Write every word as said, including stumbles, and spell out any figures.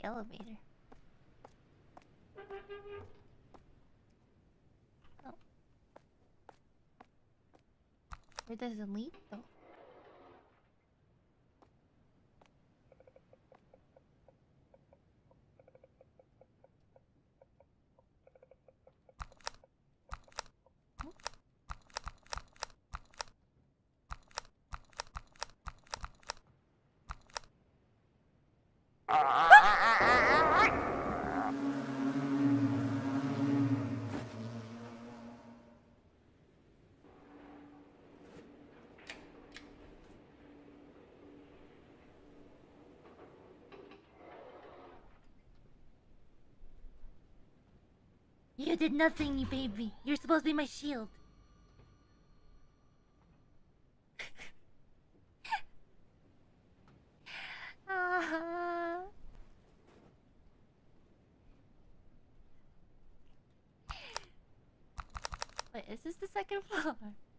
elevator. Oh. Where does it lead though? You did nothing, you baby. You're supposed to be my shield. uh-huh. Wait, is this the second floor?